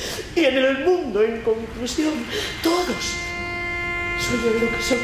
Y en el mundo, en conclusión, todos soy lo que soy.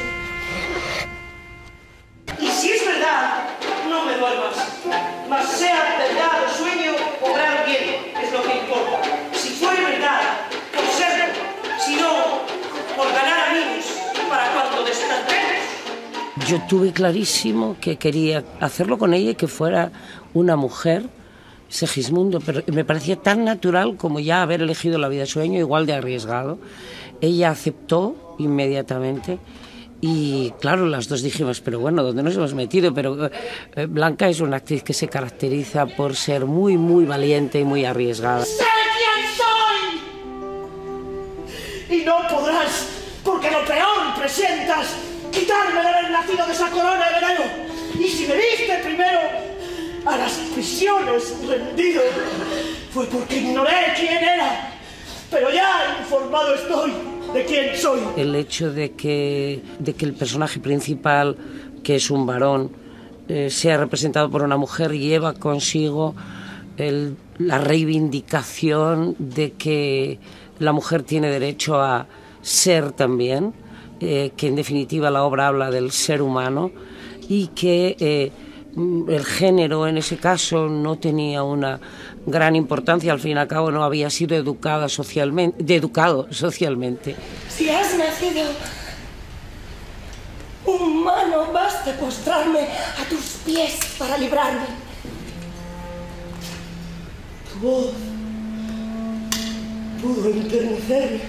Y si es verdad, no me duermas. Mas sea verdad o sueño o gran bien, es lo que importa. Si fuere verdad, conservo. Si no, por ganar amigos para cuando despertemos. Yo tuve clarísimo que quería hacerlo con ella y que fuera una mujer, Segismundo, pero me parecía tan natural como ya haber elegido la vida de sueño, igual de arriesgado. Ella aceptó inmediatamente y claro, las dos dijimos, pero bueno, ¿dónde nos hemos metido? Pero Blanca es una actriz que se caracteriza por ser muy, muy valiente y muy arriesgada. ¡Sé quién soy! Y no podrás, porque lo peor presientas, quitarme de haber nacido de esa corona de verano. Y si me viste primero a las prisiones rendido, fue porque ignoré quién era, pero ya informado estoy de quién soy. El hecho de que el personaje principal, que es un varón, sea representado por una mujer, lleva consigo la reivindicación de que la mujer tiene derecho a ser también, que en definitiva la obra habla del ser humano y que el género en ese caso no tenía una gran importancia, al fin y al cabo no había sido educado socialmente. Si has nacido humano, basta postrarme a tus pies para librarme. Tu voz pudo enternecerme,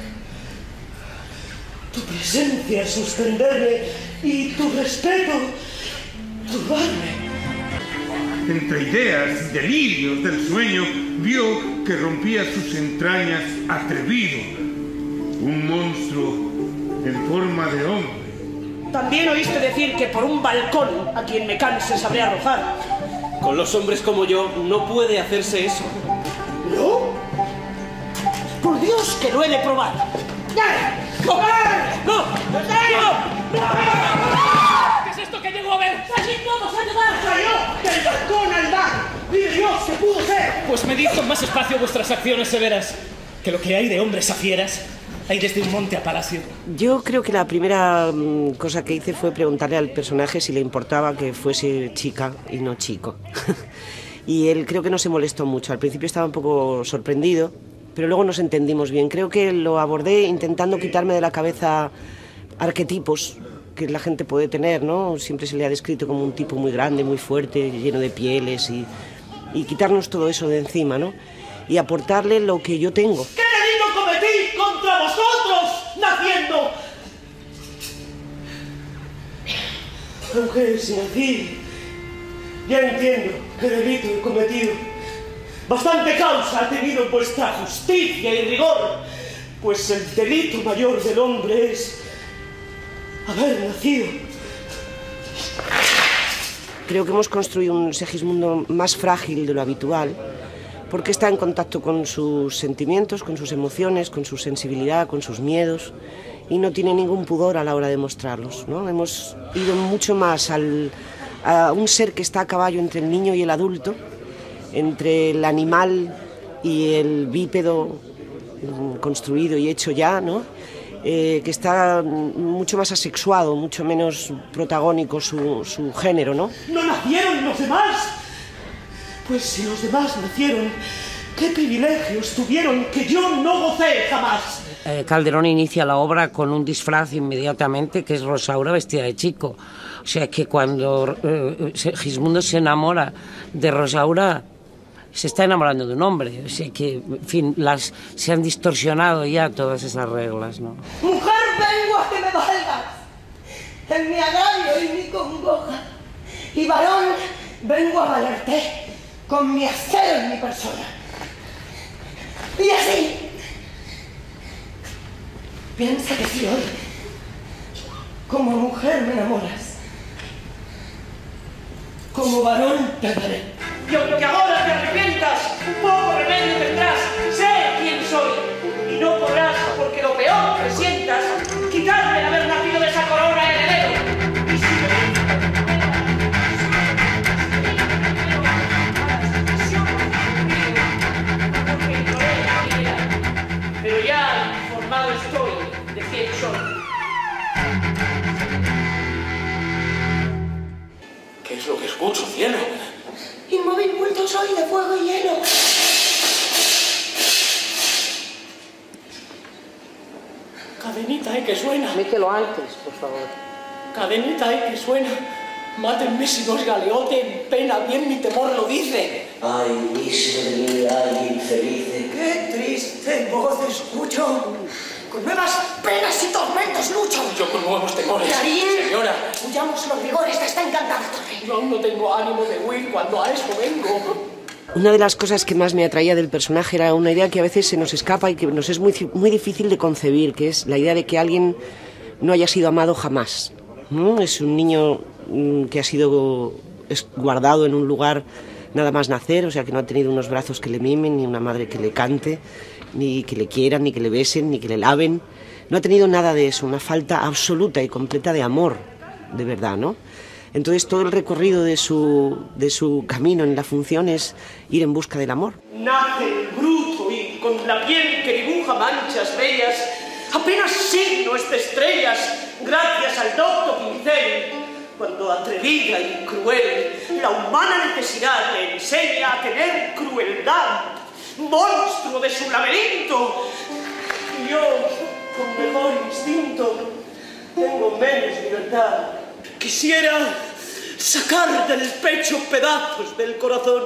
tu presencia suspenderme y tu respeto turbarme. Entre ideas y delirios del sueño, vio que rompía sus entrañas atrevido, un monstruo en forma de hombre. También oíste decir que por un balcón a quien me canse sabré arrojar. Con los hombres como yo no puede hacerse eso. ¿No? Por Dios que lo he de probar. ¡No! ¡No! ¿Qué es esto que llego a ver? ¡Allí todos a ayudar! ¡Cayó del balcón al mar! ¡Vive Dios que pudo ser! Pues medid con más espacio vuestras acciones severas, que lo que hay de hombres a fieras hay desde un monte a palacio. Yo creo que la primera cosa que hice fue preguntarle al personaje si le importaba que fuese chica y no chico. Y él creo que no se molestó mucho. Al principio estaba un poco sorprendido, pero luego nos entendimos bien. Creo que lo abordé intentando quitarme de la cabeza arquetipos que la gente puede tener, ¿no? Siempre se le ha descrito como un tipo muy grande, muy fuerte, lleno de pieles y quitarnos todo eso de encima, ¿no? Y aportarle lo que yo tengo. ¿Qué delito cometí contra vosotros naciendo? Aunque si nací, ya entiendo qué delito he cometido. Bastante causa ha tenido vuestra justicia y rigor, pues el delito mayor del hombre es haber nacido. Creo que hemos construido un Segismundo más frágil de lo habitual, porque está en contacto con sus sentimientos, con sus emociones, con su sensibilidad, con sus miedos, y no tiene ningún pudor a la hora de mostrarlos, ¿no? Hemos ido mucho más a un ser que está a caballo entre el niño y el adulto, entre el animal y el bípedo construido y hecho ya, ¿no? Que está mucho más asexuado, mucho menos protagónico su género, ¿no? ¿No nacieron los demás? Pues si los demás nacieron, ¿qué privilegios tuvieron que yo no gocé jamás? Calderón inicia la obra con un disfraz inmediatamente, que es Rosaura vestida de chico. O sea que cuando Segismundo se enamora de Rosaura, se está enamorando de un hombre. O sea que, en fin, se han distorsionado ya todas esas reglas, ¿no? Mujer, vengo a que me valgas en mi agravio y mi congoja. Y varón, vengo a valerte con mi acero en mi persona. Y así, piensa que si hoy, como mujer me enamoras, como varón te daré. Y aunque ahora te arrepientas, poco remedio tendrás. Sé quién soy y no podrás, porque lo peor que sientas, quitarme de haber nacido de esa corona heredero. Y si me pero ya informado estoy de quién soy. ¿Qué es lo que escucho, cielo? Inmóvil bulto soy de fuego y hielo. Cadenita, que suena. Mételo antes, por favor. Cadenita, que suena. Mátenme si no es galeote, en pena bien mi temor lo dice. Ay, miseria de mí, ay, infelice. Qué triste voz escucho. Con nuevas penas y tormentos lucho. Yo con nuevos temores. Clarín, Señora. huyamos los rigores de esta encantada torre. Yo aún no tengo ánimo de huir cuando a eso vengo. Una de las cosas que más me atraía del personaje era una idea que a veces se nos escapa y que nos es muy difícil de concebir, que es la idea de que alguien no haya sido amado jamás, ¿no? Es un niño que ha sido guardado en un lugar nada más nacer, o sea, que no ha tenido unos brazos que le mimen, ni una madre que le cante, ni que le quieran, ni que le besen, ni que le laven. No ha tenido nada de eso, una falta absoluta y completa de amor, de verdad, ¿no? Entonces todo el recorrido de su camino en la función es ir en busca del amor. Nace el bruto y con la piel que dibuja manchas bellas, apenas signos de estrellas, gracias al docto pincel, cuando atrevida y cruel, la humana necesidad le enseña a tener crueldad, monstruo de su laberinto. Y yo, con mejor instinto, tengo menos libertad. Quisiera sacar del pecho pedazos del corazón.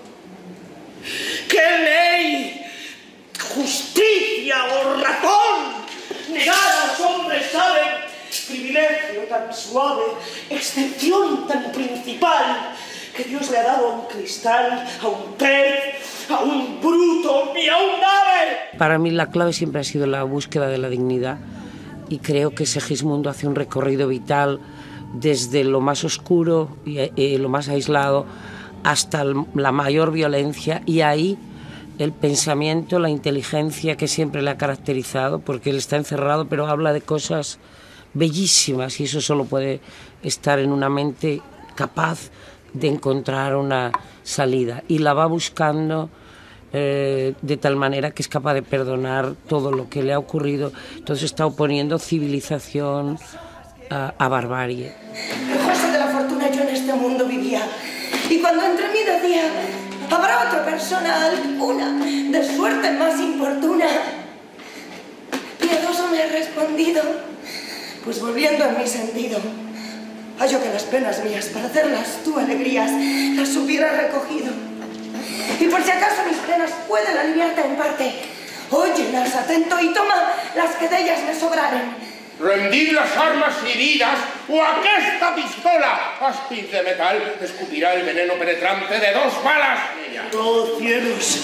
¿Qué ley, justicia o razón negar a los hombres saben? Privilegio tan suave, excepción tan principal, que Dios le ha dado a un cristal, a un pez, a un bruto y a un ave. Para mí la clave siempre ha sido la búsqueda de la dignidad y creo que Segismundo hace un recorrido vital desde lo más oscuro y lo más aislado hasta la mayor violencia, y ahí el pensamiento, la inteligencia que siempre le ha caracterizado, porque él está encerrado pero habla de cosas bellísimas y eso solo puede estar en una mente capaz de encontrar una salida, y la va buscando de tal manera que es capaz de perdonar todo lo que le ha ocurrido. Entonces está oponiendo civilización a barbarie. Quejoso de la fortuna yo en este mundo vivía, y cuando entre mí decía, habrá otra persona alguna de suerte más importuna, piadoso me ha respondido, pues volviendo en mi sentido, hallo que las penas mías, para hacerlas tú alegrías, las hubiera recogido. Y por si acaso mis penas pueden aliviarte en parte, óyelas atento y toma las que de ellas me sobraren. Rendid las armas heridas, o aquesta pistola, áspiz de metal, escupirá el veneno penetrante de 2 balas, niña. ¡Oh, cielos!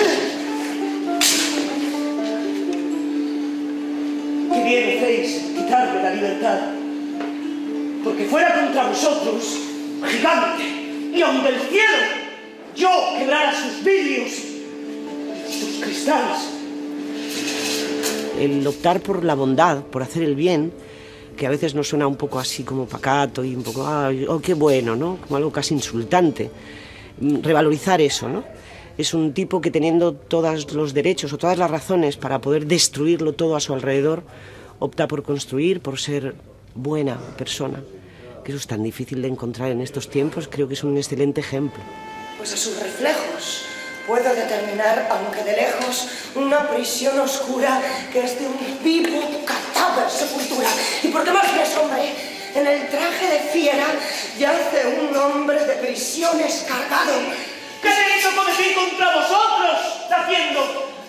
¡Qué bien hacéis quitarme la libertad! Porque fuera contra vosotros, gigante, y aun del cielo, yo quebrara sus vidrios, sus cristales. El optar por la bondad, por hacer el bien, que a veces nos suena un poco así como pacato y un poco, oh, qué bueno, ¿no? Como algo casi insultante. Revalorizar eso, ¿no? Es un tipo que, teniendo todos los derechos o todas las razones para poder destruirlo todo a su alrededor, opta por construir, por ser buena persona. Que eso es tan difícil de encontrar en estos tiempos, creo que es un excelente ejemplo. Pues a sus reflejos puedo determinar, aunque de lejos, una prisión oscura que es de un vivo cadáver sepultura. Y porque más me asombre, en el traje de fiera yace un hombre de prisiones cargado. ¿Qué delito cometí contra vosotros, haciendo?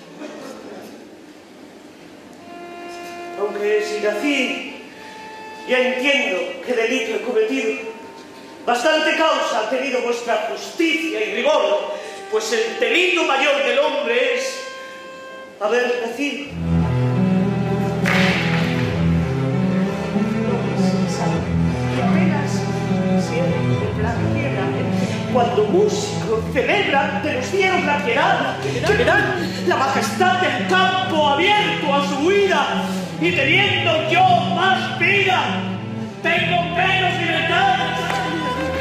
Aunque si nací, ya entiendo qué delito he cometido. Bastante causa ha tenido vuestra justicia y rigor, pues el delito mayor del hombre es haber nacido. Y apenas siempre la quiera, cuando músico celebra de los cielos la piedad, la majestad del campo abierto a su huida, y teniendo yo más vida, tengo menos libertad.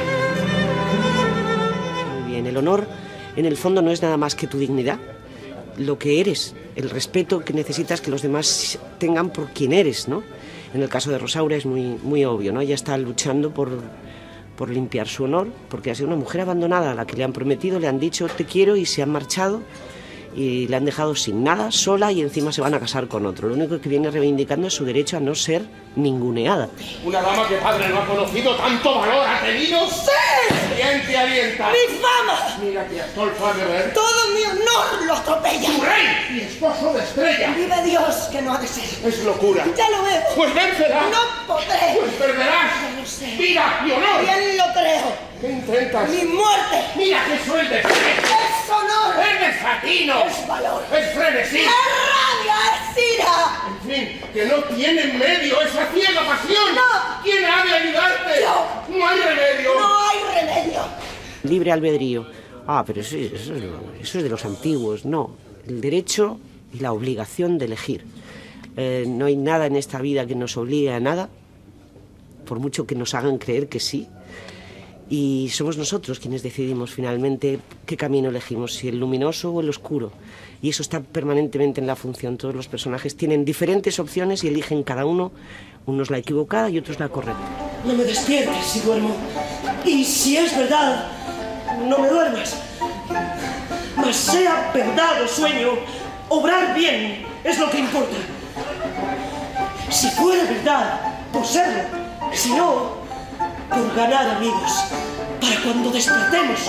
Muy bien, el honor en el fondo no es nada más que tu dignidad, lo que eres, el respeto que necesitas que los demás tengan por quien eres, ¿no? En el caso de Rosaura es muy obvio, ¿no? Ella está luchando por limpiar su honor, porque ha sido una mujer abandonada a la que le han prometido, le han dicho te quiero y se han marchado y le han dejado sin nada, sola, y encima se van a casar con otro. Lo único que viene reivindicando es su derecho a no ser ninguneada. Una dama que padre no ha conocido, tanto valor ha tenido. ¡Sí! ¿Quién te alienta? ¡Mi fama! Mira que Astolfo ha de ver. ¡Todo mi honor lo atropella! ¡Tu rey y esposo de Estrella! ¡Vive Dios que no ha de ser! Es locura. ¡Ya lo veo! Pues véncela. ¡No podré! Pues perderás. Ya lo sé. Vida y honor. ¡Bien lo creo! ¿Qué intentas? ¡Mi muerte! Mira que sueldes. ¡Es honor! ¡Es desatino! ¡Es valor! ¡Es frenesí! ¡Es rabia! ¡Es ira! En fin, que no tiene medio esa ciega pasión. ¡No! ¿Quién ha de ayudarte? ¡Yo! ¡No hay remedio! ¡No hay remedio! Libre albedrío. Ah, pero eso es de los antiguos. No, el derecho y la obligación de elegir. No hay nada en esta vida que nos obligue a nada, por mucho que nos hagan creer que sí. Y somos nosotros quienes decidimos finalmente qué camino elegimos, si el luminoso o el oscuro. Y eso está permanentemente en la función. Todos los personajes tienen diferentes opciones y eligen cada uno, unos la equivocada y otros la correcta. No me despiertes si duermo. Y si es verdad, no me duermas. Mas sea verdad o sueño, obrar bien es lo que importa. Si fuera verdad, por serlo. Si no, por ganar amigos, para cuando despertemos.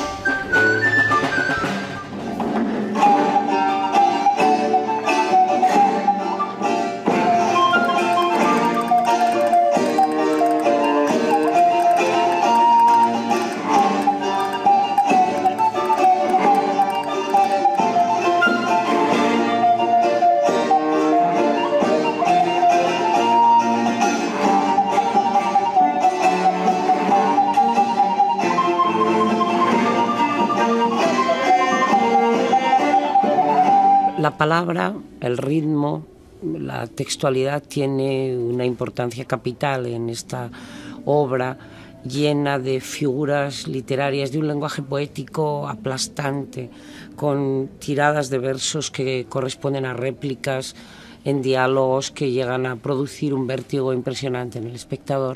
La palabra, el ritmo, la textualidad tiene una importancia capital en esta obra llena de figuras literarias, de un lenguaje poético aplastante, con tiradas de versos que corresponden a réplicas en diálogos que llegan a producir un vértigo impresionante en el espectador.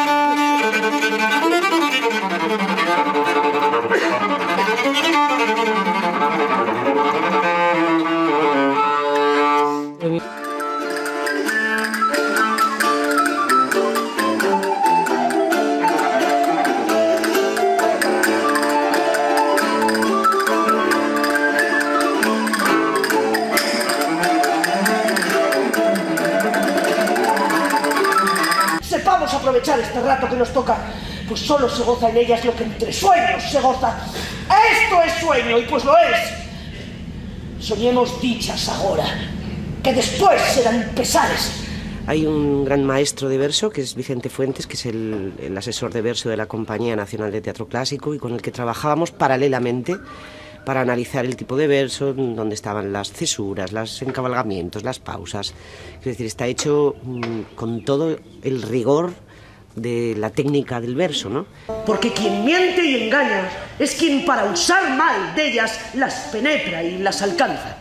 Sepamos aprovechar este rato que nos toca, pues solo se goza en ellas lo que entre sueños se goza. Esto es sueño, y pues lo es. Soñemos dichas ahora, que después serán pesares. Hay un gran maestro de verso, que es Vicente Fuentes, que es el asesor de verso de la Compañía Nacional de Teatro Clásico, y con el que trabajábamos paralelamente para analizar el tipo de verso, donde estaban las cesuras, los encabalgamientos, las pausas. Es decir, está hecho con todo el rigor de la técnica del verso, ¿no? Porque quien miente y engaña es quien para usar mal de ellas las penetra y las alcanza.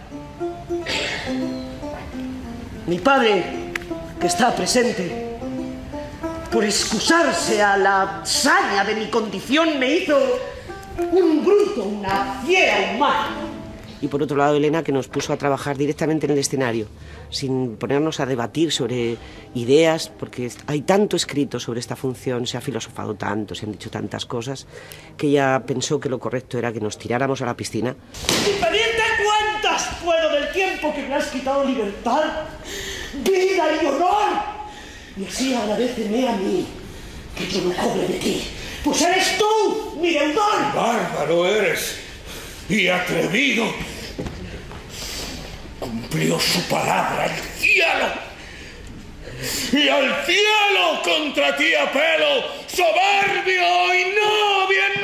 Mi padre, que está presente, por excusarse a la saña de mi condición, me hizo un bruto, una fiera humana. Y por otro lado, Elena, que nos puso a trabajar directamente en el escenario, sin ponernos a debatir sobre ideas, porque hay tanto escrito sobre esta función, se ha filosofado tanto, se han dicho tantas cosas, que ella pensó que lo correcto era que nos tiráramos a la piscina. ¿Y pedirte cuántas puedo del tiempo que me has quitado libertad, vida y honor? Y así agradéceme a mí, que yo no cobre de ti, pues eres tú, mi deudor. Bárbaro eres y atrevido. Cumplió su palabra el cielo. Y al cielo contra ti apelo, soberbio y no bien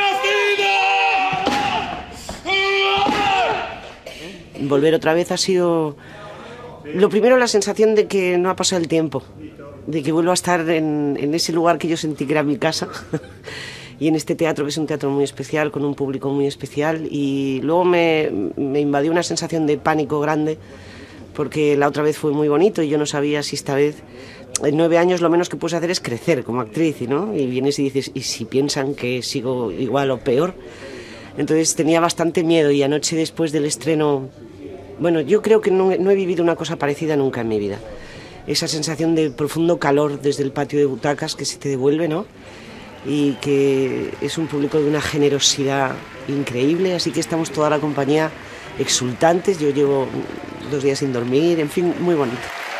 nacido. Volver otra vez ha sido, lo primero, la sensación de que no ha pasado el tiempo, de que vuelvo a estar en ese lugar que yo sentí que era mi casa y en este teatro, que es un teatro muy especial, con un público muy especial, y luego me invadió una sensación de pánico grande, porque la otra vez fue muy bonito y yo no sabía si esta vez, en 9 años lo menos que puedes hacer es crecer como actriz, ¿no? Y vienes y dices, ¿y si piensan que sigo igual o peor? Entonces tenía bastante miedo, y anoche después del estreno, bueno, yo creo que no he vivido una cosa parecida nunca en mi vida. Esa sensación de profundo calor desde el patio de butacas que se te devuelve, ¿no? Y que es un público de una generosidad increíble, así que estamos toda la compañía exultantes. Yo llevo 2 días sin dormir, en fin, muy bonito.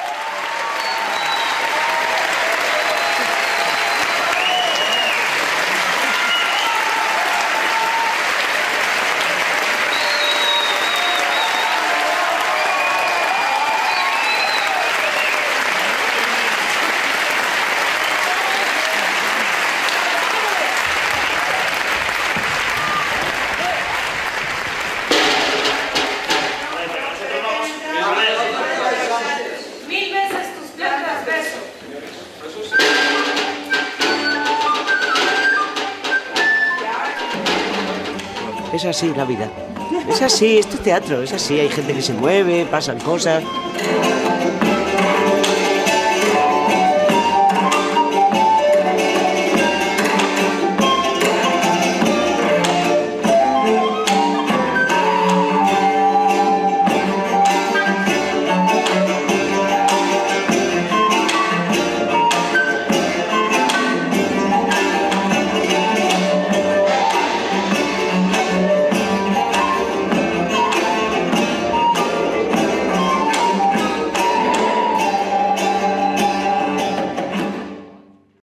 Es así la vida. Es así, esto es teatro, es así. Hay gente que se mueve, pasan cosas.